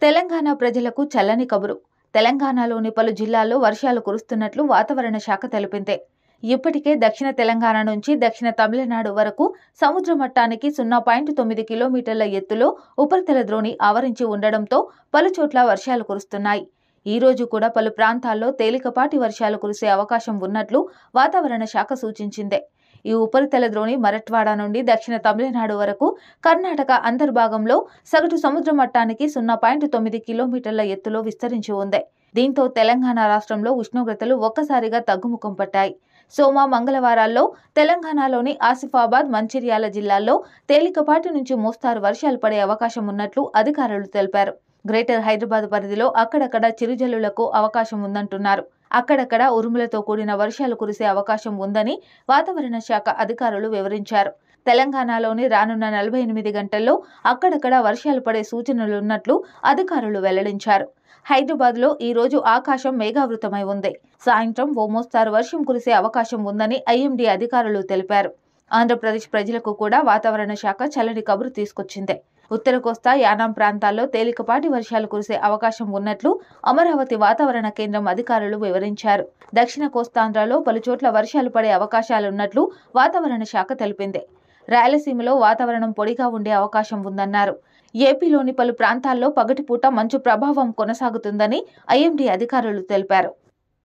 తెలంగాణ ప్రజలకు చల్లని కబురు. తెలంగాణలోని పలు జిల్లాల్లో వర్షాలు కురుస్తున్నట్లు వాతావరణ శాఖ తెలిపింది. ఇప్పటికే దక్షిణ తెలంగాణ నుంచి దక్షిణ తమిళనాడు వరకు సముద్ర మట్టానికి 0.9 కిలోమీటర్ల ఎత్తులో ఉపరితల ద్రోణి ఆవరించి ఉండడంతో పలుచోట్ల వర్షాలు కురుస్తున్నాయి. ఈ రోజు కూడా పలు ప్రాంతాల్లో తేలికపాటి వర్షాలు కురిసే అవకాశం ఉన్నట్లు వాతావరణ శాఖ సూచించింది. ఈ ఉపరితల ద్రోణి మరట్వాడ నుండి దక్షిణ తమిళనాడు వరకు కర్ణాటక అంతర్భాగంలో సగటు సముద్ర మట్టానికి 0.9 కిలోమీటర్ల ఎత్తులో విస్తరించి ఉంది. దీంతో తెలంగాణ రాష్ట్రంలో ఉష్ణోగ్రతలు ఒక్కసారిగా తగ్గుముఖం పట్టాయి. సోమ, మంగళవారాల్లో తెలంగాణలోని ఆసిఫాబాద్, మంచిర్యాల జిల్లాల్లో తేలికపాటి నుంచి మోస్తారు వర్షాలు పడే అవకాశం ఉన్నట్లు అధికారులు తెలిపారు. గ్రేటర్ హైదరాబాద్ పరిధిలో అక్కడక్కడ చిరుజల్లులకు అవకాశం ఉందంటున్నారు. అక్కడక్కడ ఉరుములతో కూడిన వర్షాలు కురిసే అవకాశం ఉందని వాతావరణ శాఖ అధికారులు వివరించారు. తెలంగాణలోని రానున్న 48 గంటల్లో అక్కడక్కడ వర్షాలు పడే సూచనలున్నట్లు అధికారులు వెల్లడించారు. హైదరాబాద్లో ఈ రోజు ఆకాశం మేఘావృతమై ఉంది. సాయంత్రం ఓ మోస్తారు వర్షం కురిసే అవకాశం ఉందని ఐఎండీ అధికారులు తెలిపారు. ఆంధ్రప్రదేశ్ ప్రజలకు కూడా వాతావరణ శాఖ చల్లని కబురు తీసుకొచ్చింది. ఉత్తర కోస్తా, యానాం ప్రాంతాల్లో తేలికపాటి వర్షాలు కురిసే అవకాశం ఉన్నట్లు అమరావతి వాతావరణ కేంద్రం అధికారులు వివరించారు. దక్షిణ కోస్తాంధ్రలో పలుచోట్ల వర్షాలు పడే అవకాశాలున్నట్లు వాతావరణ శాఖ తెలిపింది. రాయలసీమలో వాతావరణం పొడిగా ఉండే అవకాశం ఉందన్నారు. ఏపీలోని పలు ప్రాంతాల్లో పగటిపూట మంచు ప్రభావం కొనసాగుతుందని ఐఎండీ అధికారులు తెలిపారు.